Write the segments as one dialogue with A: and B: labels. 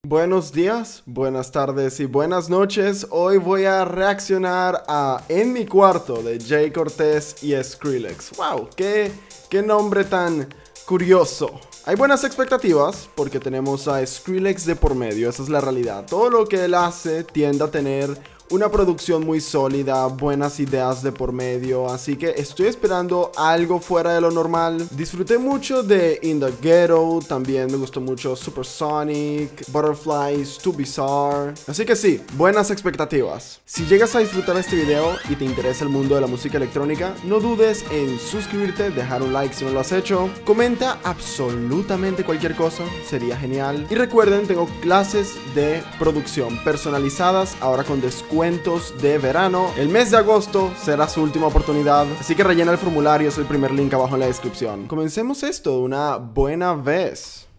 A: Buenos días, buenas tardes y buenas noches. Hoy voy a reaccionar a En mi cuarto de Jay Cortez y Skrillex. ¡Wow! ¡Qué nombre tan curioso! Hay buenas expectativas porque tenemos a Skrillex de por medio, esa es la realidad. Todo lo que él hace tiende a tener una producción muy sólida, buenas ideas de por medio, así que estoy esperando algo fuera de lo normal. Disfruté mucho de In the Ghetto, también me gustó mucho Supersonic, Butterflies, Too Bizarre, así que sí, buenas expectativas. Si llegas a disfrutar este video y te interesa el mundo de la música electrónica, no dudes en suscribirte, dejar un like si no lo has hecho, comenta absolutamente cualquier cosa, sería genial. Y recuerden, tengo clases de producción personalizadas, ahora con descuentos de verano. El mes de agosto será su última oportunidad, así que rellena el formulario, es el primer link abajo en la descripción. Comencemos esto de una buena vez.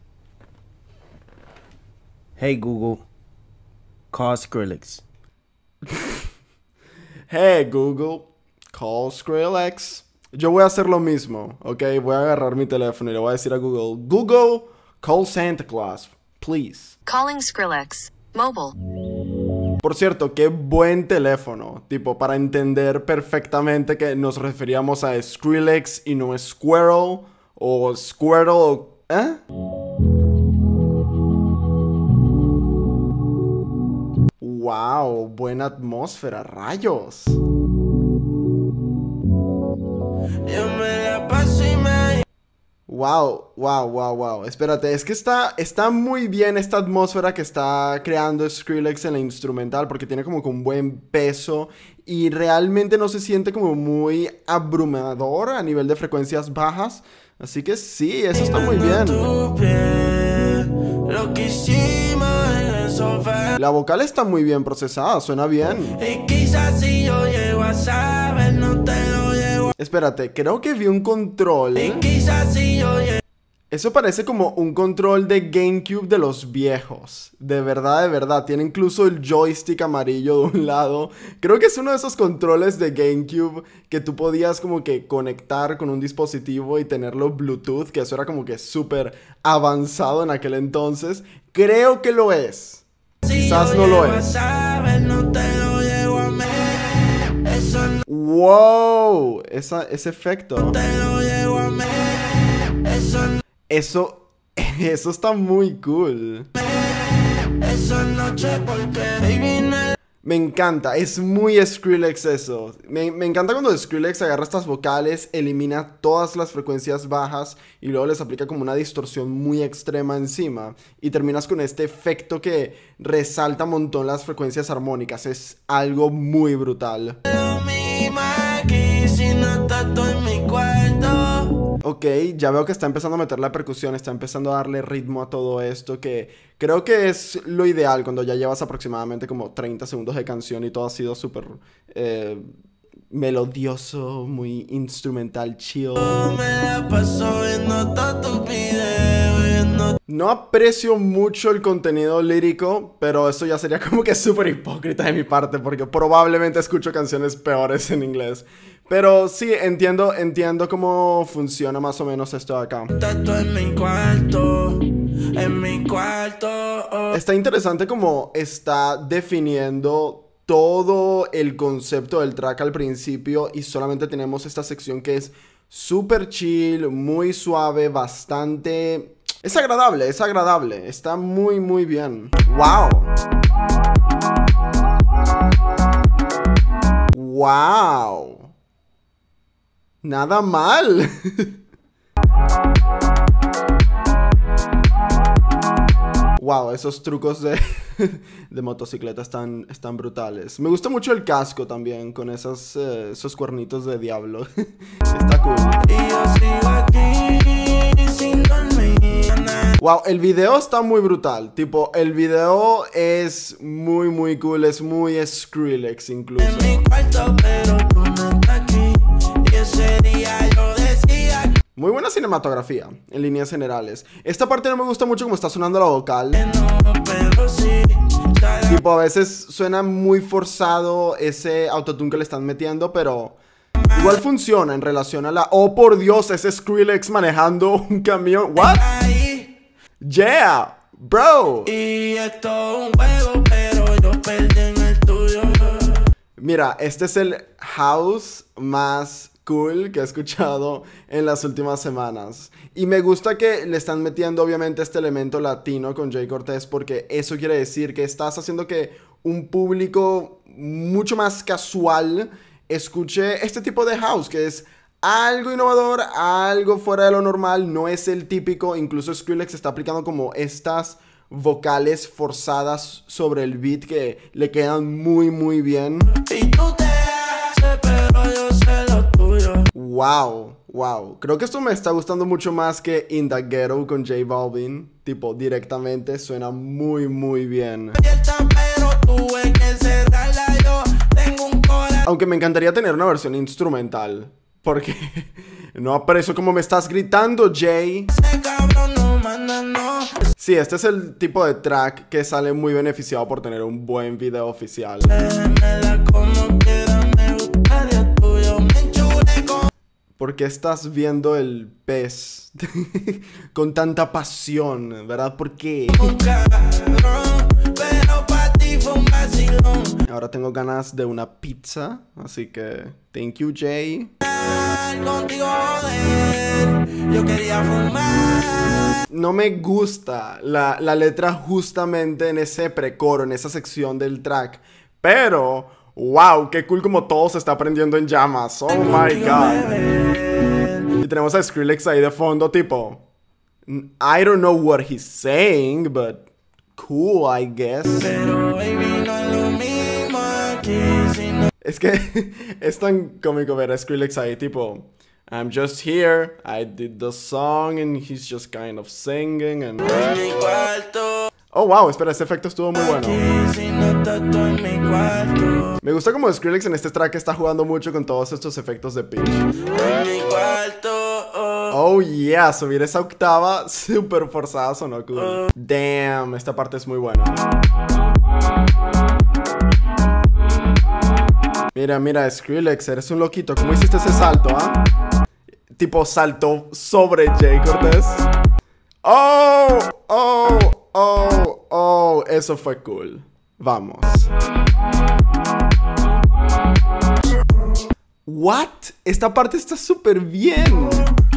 B: Hey Google, call Skrillex.
A: Hey Google, call Skrillex. Yo voy a hacer lo mismo, ok. Voy a agarrar mi teléfono y le voy a decir a Google: Google, call Santa Claus, please.
C: Calling Skrillex. Mobile.
A: Por cierto, qué buen teléfono, tipo, para entender perfectamente que nos referíamos a Skrillex y no Squirrel, o Squirtle, ¿eh? Wow, buena atmósfera, rayos. Wow. Espérate, es que está muy bien esta atmósfera que está creando Skrillex en la instrumental, porque tiene como que un buen peso y realmente no se siente como muy abrumador a nivel de frecuencias bajas. Así que sí, eso está muy bien. La vocal está muy bien procesada, suena bien. Espérate, creo que vi un control. Eso parece como un control de GameCube de los viejos. De verdad. Tiene incluso el joystick amarillo de un lado. Creo que es uno de esos controles de GameCube que tú podías como que conectar con un dispositivo y tenerlo Bluetooth, que eso era como que súper avanzado en aquel entonces. Creo que lo es. Quizás no lo es. Wow, ese efecto. Eso está muy cool. Me encanta, es muy Skrillex eso. Me encanta cuando Skrillex agarra estas vocales, elimina todas las frecuencias bajas y luego les aplica como una distorsión muy extrema encima. Y terminas con este efecto que resalta un montón las frecuencias armónicas. Es algo muy brutal. Ok, ya veo que está empezando a meter la percusión, está empezando a darle ritmo a todo esto, que creo que es lo ideal cuando ya llevas aproximadamente como 30 segundos de canción y todo ha sido súper melodioso, muy instrumental, chill. No aprecio mucho el contenido lírico, pero eso ya sería como que súper hipócrita de mi parte, porque probablemente escucho canciones peores en inglés. Pero sí, entiendo cómo funciona más o menos esto de acá. Está interesante cómo está definiendo todo el concepto del track al principio y solamente tenemos esta sección que es súper chill, muy suave, bastante... Es agradable, está muy bien. Wow. Nada mal. Wow, esos trucos de motocicleta están brutales. Me gusta mucho el casco también, con esos cuernitos de diablo. Está cool. Wow, el video está muy brutal. Tipo, el video es muy cool, es muy Skrillex incluso. Muy buena cinematografía, en líneas generales. Esta parte no me gusta mucho como está sonando la vocal. Tipo, a veces suena muy forzado ese autotune que le están metiendo, pero igual funciona en relación a la... ¡Oh, por Dios! Es Skrillex manejando un camión. ¿What? ¡Yeah! Bro.
D: Y esto es un juego, pero yo perdí en el tuyo.
A: Mira, este es el house más cool que he escuchado en las últimas semanas. Y me gusta que le están metiendo obviamente este elemento latino con Jay Cortez, porque eso quiere decir que estás haciendo que un público mucho más casual escuche este tipo de house, que es algo innovador, algo fuera de lo normal, no es el típico. Incluso Skrillex está aplicando como estas vocales forzadas sobre el beat que le quedan muy bien.
D: Y tú te haces, pero yo sé lo tuyo.
A: Wow. Creo que esto me está gustando mucho más que In The Ghetto con J Balvin. Tipo, directamente suena muy bien.
D: Pero tuve que cerrarla yo. Tengo un corazón.
A: Aunque me encantaría tener una versión instrumental, porque no aprecio como me estás gritando, Jay.
D: Cabrón, no manda, no.
A: Sí, este es el tipo de track que sale muy beneficiado por tener un buen video oficial.
D: Déjamela como quiera, me gustaría tuyo. Me enchulé con
A: ¿Por qué estás viendo el pez con tanta pasión, verdad? ¿Por qué?
D: un cabrón, pero pa' ti fue un vacilón.
A: Ahora tengo ganas de una pizza, así que thank you, Jay.
D: Contigo, joder, yo quería fumar.
A: No me gusta la letra justamente en ese precoro, en esa sección del track, pero wow, qué cool como todo se está prendiendo en llamas. Oh my god. Y tenemos a Skrillex ahí de fondo, tipo, I don't know what he's saying, but cool, I guess.
D: Pero baby, no es lo mismo aquí, si no.
A: Es que es tan cómico ver a Skrillex ahí, tipo, I'm just here, I did the song, and he's just kind of singing, and...
D: En mi cuarto,
A: Oh, wow, espera, ese efecto estuvo muy bueno.
D: aquí, si no estás tú en mi cuarto.
A: Me gusta como Skrillex en este track está jugando mucho con todos estos efectos de pitch.
D: En mi cuarto,
A: Oh, yeah, subir esa octava súper forzada sonó cool. Damn, esta parte es muy buena. Mira, Skrillex, eres un loquito. ¿Cómo hiciste ese salto, ah? Tipo, saltó sobre Jay Cortez. Oh, eso fue cool. Vamos. What? Esta parte está súper bien.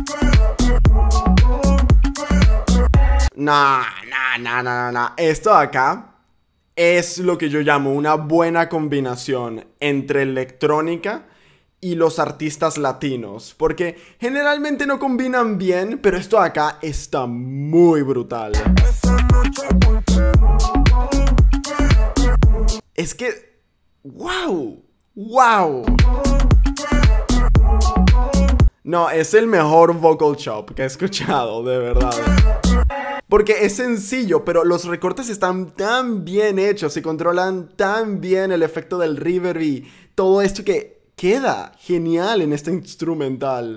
A: Nah. Esto de acá es lo que yo llamo una buena combinación entre electrónica y los artistas latinos, porque generalmente no combinan bien, pero esto de acá está muy brutal. Es que... ¡Wow! No, es el mejor vocal chop que he escuchado, de verdad. Porque es sencillo, pero los recortes están tan bien hechos y controlan tan bien el efecto del reverb y todo esto que queda genial en este instrumental.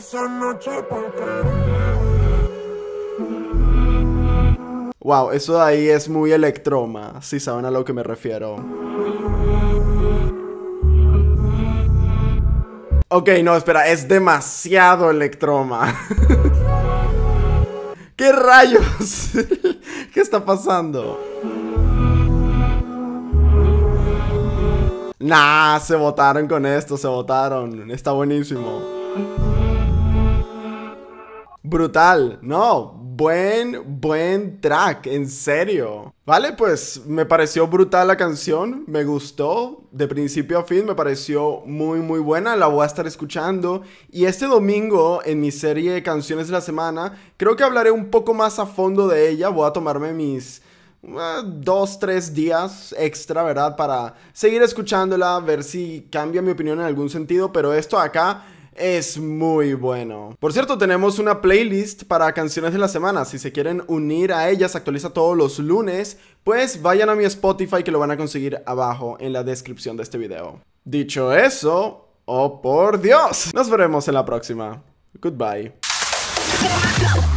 A: Wow, eso de ahí es muy electroma, si saben a lo que me refiero. Ok, no, espera, es demasiado electroma. ¿Qué rayos? ¿Qué está pasando? Nah, se botaron con esto, se botaron. Está buenísimo. Brutal, no. Buen track, en serio. Vale, pues me pareció brutal la canción, me gustó, de principio a fin me pareció muy buena, la voy a estar escuchando. Y este domingo en mi serie Canciones de la Semana, creo que hablaré un poco más a fondo de ella, voy a tomarme mis 2-3 días extra, ¿verdad? Para seguir escuchándola, ver si cambia mi opinión en algún sentido, pero esto acá es muy bueno. Por cierto, tenemos una playlist para Canciones de la Semana. Si se quieren unir a ella, se actualiza todos los lunes. Pues vayan a mi Spotify, que lo van a conseguir abajo en la descripción de este video. Dicho eso, oh por Dios, nos veremos en la próxima. Goodbye.